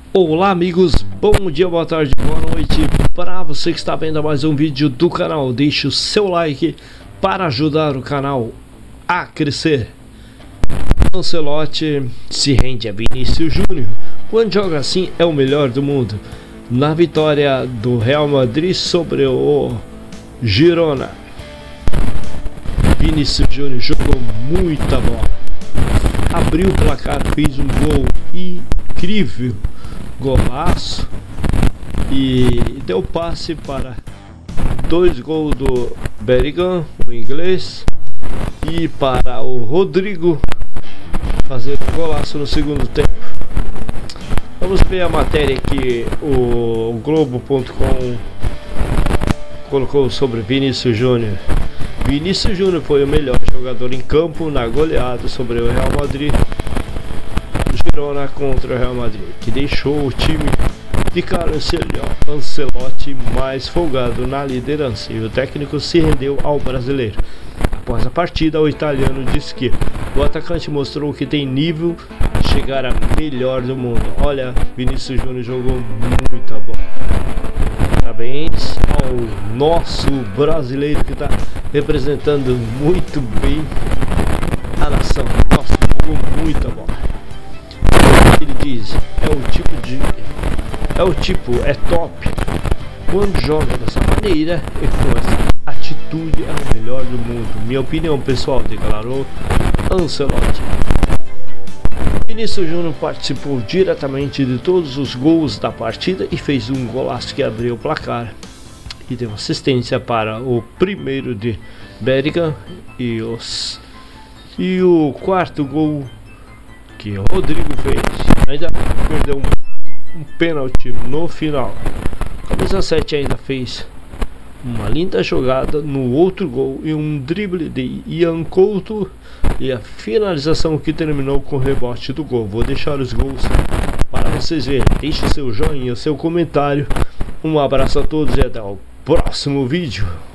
Olá amigos, bom dia, boa tarde, boa noite para você que está vendo mais um vídeo do canal. Deixe o seu like para ajudar o canal a crescer. Ancelotti se rende a Vinícius Júnior. Quando joga assim é o melhor do mundo. Na vitória do Real Madrid sobre o Girona, Vinícius Júnior jogou muita bola, abriu o placar, fez um gol incrível, golaço, e deu passe para 2 gols do Bellingham, o inglês, e para o Rodrigo fazer um golaço no segundo tempo. Vamos ver a matéria que o Globo.com colocou sobre Vinícius Júnior. Vinícius Júnior foi o melhor jogador em campo na goleada sobre o Real Madrid, Girona contra o Real Madrid, que deixou o time de Carlo Ancelotti mais folgado na liderança, e o técnico se rendeu ao brasileiro. Após a partida, o italiano disse que o atacante mostrou que tem nível de chegar a melhor do mundo. Olha, Vinícius Júnior jogou muita bola. Parabéns ao nosso brasileiro que está representando muito bem a nação. Nossa, jogou muita bola. Ele diz, é top. Quando joga dessa maneira e com essa atitude é o melhor do mundo. Minha opinião pessoal, declarou Ancelotti. Vinícius Júnior participou diretamente de todos os gols da partida e fez um golaço que abriu o placar e deu assistência para o primeiro de Bellingham e o quarto gol que o Rodrigo fez. Ainda perdeu um pênalti no final. Camisa 7 ainda fez uma linda jogada no outro gol e um drible de Ian Couto e a finalização que terminou com o rebote do gol. Vou deixar os gols para vocês verem. Deixe seu joinha, seu comentário. Um abraço a todos e até o próximo vídeo.